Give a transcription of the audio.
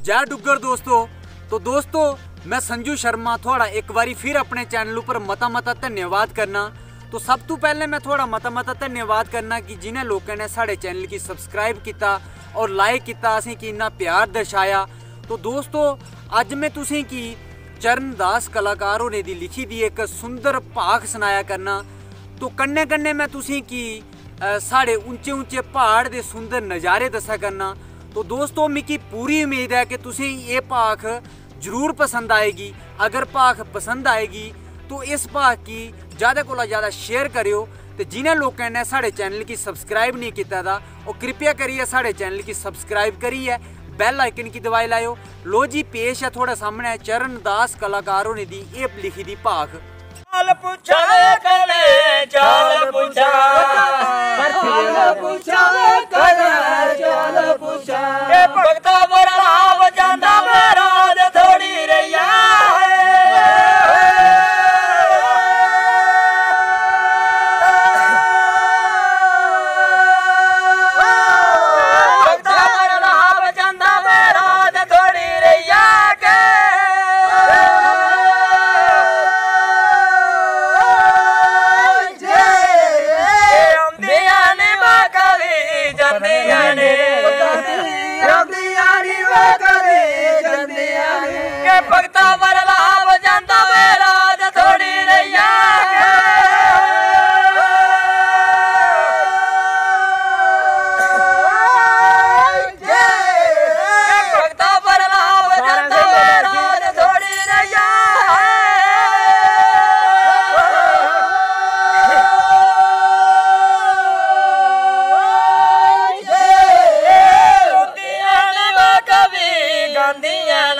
जय डुग्गर तो दोस्तों मैं संजू शर्मा थोड़ा एक बारी फिर अपने चैनल पर मता धन्यवाद करना। तो सब तो पहले मैं थोड़ा मता धन्यवाद करना कि जिन्हें लोगों ने साढ़े चैनल की सब्सक्राइब किया और लाइक किया, असें कि इन्ना प्यार दर्शाया। तो दोस्तों अज मैं तुसें की चरणदास कलाकार होने दी लिखी दी एक सुंदर भाग सुनाया करना। तो कन्ने कन्ने मैं तुसें की साढ़े ऊंचे ऊंचे पहाड़ दे सुंदर नज़ारे दस्सा करना। तो दोस्तों मिकी पूरी उम्मीद है कि तुसें ये भाग जरूर पसंद आएगी। अगर भाग पसंद आएगी तो इस भाग की ज़्यादा को ज़्यादा शेयर करियो। तो जिन्हें लोगों ने साढ़े चैनल की सब्सक्राइब नहीं किया था वो कृपया करिए साढ़े चैनल की सब्सक्राइब करिए, बेल आइकन की दबाई लाओ। लो जी पेश है थोड़ा सामने चरणदास कलाकार होने दी ये लिखी दी भाग। चाल पूछा कने चाल पूछा चाल पूछा ए भगता बरलाव जांदा मेरा दे थोड़ी रैया भगता बरलाव जांदा मेरा दे थोड़ी रैया के भगता बरलाव जांदा मेरा दे थोड़ी रैया भगता बरलाव जांदा मेरा दे थोड़ी रैया गांधिया